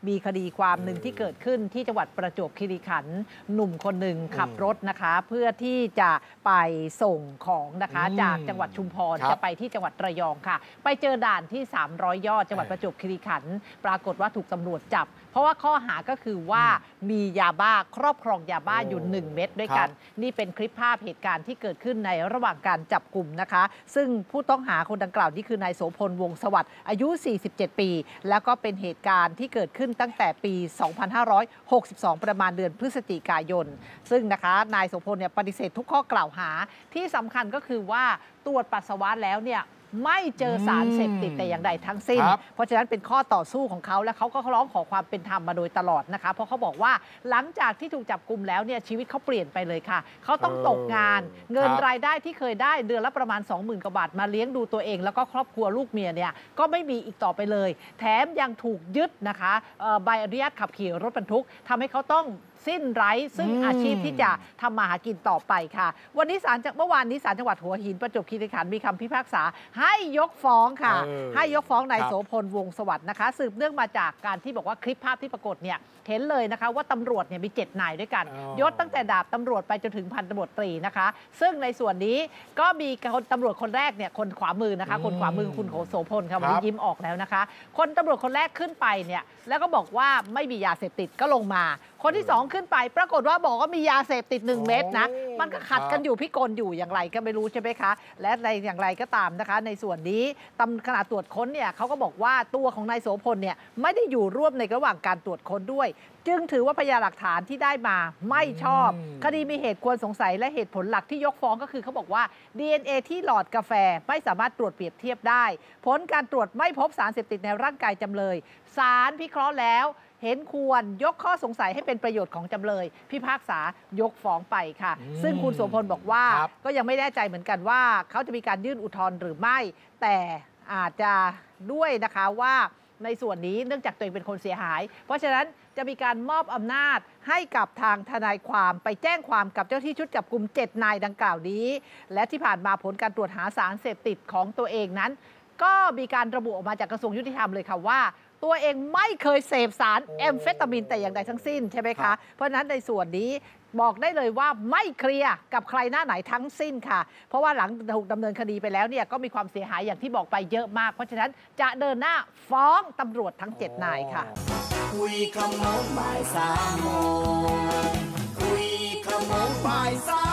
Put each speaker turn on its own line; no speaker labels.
มีคดีความหนึ่งที่เกิดขึ้นที่จังหวัดประจวบคีรีขันธ์หนุ่มคนหนึ่งขับรถนะคะเพื่อที่จะไปส่งของนะคะจากจังหวัดชุมพรจะไปที่จังหวัดระยองค่ะไปเจอด่านที่300 ยอดจังหวัดประจวบคีรีขันธ์ปรากฏว่าถูกตำรวจจับเพราะว่าข้อหาก็คือว่ามียาบ้าครอบครองยาบ้าอยู่1 เม็ดด้วยกันนี่เป็นคลิปภาพเหตุการณ์ที่เกิดขึ้นในระหว่างการจับกลุ่มนะคะซึ่งผู้ต้องหาคนดังกล่าวนี่คือนายโสพลวงศ์สวัสดิ์อายุ47 ปีแล้วก็เป็นเหตุการณ์ที่เกิดขึ้นตั้งแต่ปี 2562 ประมาณเดือนพฤศจิกายนซึ่งนะคะนายโสพลเนี่ยปฏิเสธทุกข้อกล่าวหาที่สำคัญก็คือว่าตรวจปัสสาวะแล้วเนี่ยไม่เจอสารเสพติดแต่อย่างใดทั้งสิ้นเพราะฉะนั้นเป็นข้อต่อสู้ของเขาและเขาก็ร้องขอความเป็นธรรมมาโดยตลอดนะคะเพราะเขาบอกว่าหลังจากที่ถูกจับกุมแล้วเนี่ยชีวิตเขาเปลี่ยนไปเลยค่ะเขาต้องตกงานเงินรายได้ที่เคยได้เดือนละประมาณ 20,000 กว่าบาทมาเลี้ยงดูตัวเองแล้วก็ครอบครัวลูกเมียเนี่ยก็ไม่มีอีกต่อไปเลยแถมยังถูกยึดนะคะใบอนุญาตขับขี่รถบรรทุกทำให้เขาต้องสิ้นไร้ซึ่งอาชีพที่จะทำมาหากินต่อไปค่ะวันนี้เมื่อวานนี้ศาลจังหวัดหัวหินประจวบคีรีขันธ์มีคำพิพากษาให้ยกฟ้องค่ะให้ยกฟ้องนายโสพลวงศ์สวัสดิ์นะคะสืบเนื่องมาจากการที่บอกว่าคลิปภาพที่ปรากฏเนี่ยเห็นเลยนะคะว่าตำรวจเนี่ยมี7 นายด้วยกันยศตั้งแต่ดาบตำรวจไปจนถึงพันตำรวจตรีนะคะซึ่งในส่วนนี้ก็มีตำรวจคนแรกเนี่ยคนขวามือนะคะคนขวามือคุณโสพลค่ะวันนี้ยิ้มออกแล้วนะคะคนตำรวจคนแรกขึ้นไปเนี่ยแล้วก็บอกว่าไม่มียาเสพติดก็ลงมาคนที่2ขึ้นไปปรากฏว่าบอกว่ามียาเสพติด1 เม็ดนะมันก็ขัดกันอยู่พิกลอยู่อย่างไรก็ไม่รู้ใช่ไหมคะและในอย่างไรก็ตามนะคะในส่วนนี้ขณะตรวจค้นเนี่ยเขาก็บอกว่าตัวของนายโสพลเนี่ยไม่ได้อยู่ร่วมในระหว่างการตรวจค้นด้วยจึงถือว่าพยานหลักฐานที่ได้มาไม่ชอบคดีมีเหตุควรสงสัยและเหตุผลหลักที่ยกฟ้องก็คือเขาบอกว่า DNA ที่หลอดกาแฟไม่สามารถตรวจเปรียบเทียบได้ผลการตรวจไม่พบสารเสพติดในร่างกายจำเลยศาลพิเคราะห์แล้วเห็นควรยกข้อสงสัยให้เป็นประโยชน์ของจำเลยพิพากษายกฟ้องไปค่ะซึ่งคุณโสพลบอกว่าก็ยังไม่แน่ใจเหมือนกันว่าเขาจะมีการยื่นอุทธรณ์หรือไม่แต่อาจจะด้วยนะคะว่าในส่วนนี้เนื่องจากตัวเองเป็นคนเสียหายเพราะฉะนั้นจะมีการมอบอำนาจให้กับทางทนายความไปแจ้งความกับเจ้าที่ชุดจับกุม7 นายดังกล่าวนี้และที่ผ่านมาผลการตรวจหาสารเสพติดของตัวเองนั้นก็มีการระบุออกมาจากกระทรวงยุติธรรมเลยค่ะว่าตัวเองไม่เคยเสพสารแอมเฟตามีนแต่อย่างใดทั้งสิ้นใช่ไหมคะเพราะฉะนั้นในส่วนนี้บอกได้เลยว่าไม่เคลียร์กับใครหน้าไหนทั้งสิ้นค่ะเพราะว่าหลังถูกดำเนินคดีไปแล้วเนี่ยก็มีความเสียหายอย่างที่บอกไปเยอะมากเพราะฉะนั้นจะเดินหน้าฟ้องตำรวจทั้ง7 นายค่ะ
คุยขโมงบ่าย3 โมงคุยขโมงบ่าย3